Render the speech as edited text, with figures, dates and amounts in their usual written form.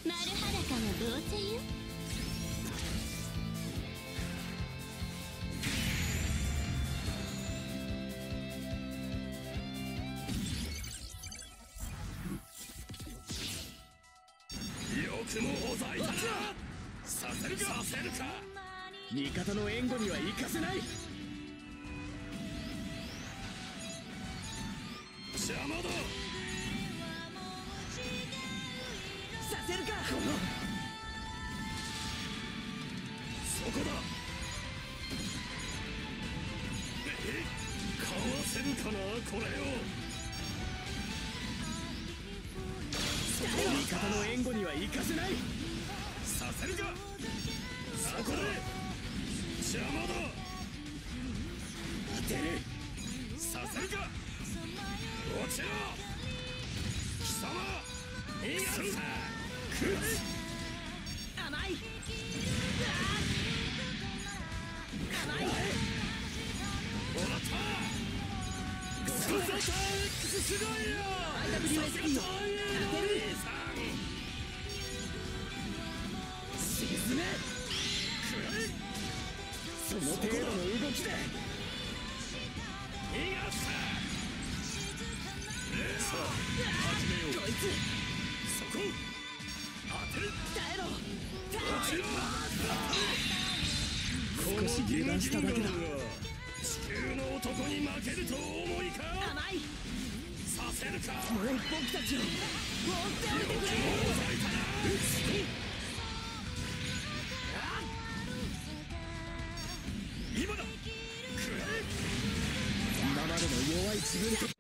丸裸の童貞よ。 よくもほざいたな。させるかさせるか。 味方の援護には行かせない。 邪魔だ。 させるか。 そこだ。かわせるかなこれを。 味方の援護には行かせない。 させるか。そこで邪魔だ。 当てる。 させるか。落ちろ貴様。逃がす。 甘い。甘い。 もらった。クソザタ X すごいよ。 IWSP を当てる。沈め。その程度の動きで逃がす。さあ始めよう。 こいつそこ当てる。 耐えろ。 落ちろ。 少し油断しただけだ。 地球の男に負けると思いか。 甘い。 させるか。 もう僕たちを放っておいてくれ。 よくもほざいたな。今だ。くらえ。 今までの弱い自分と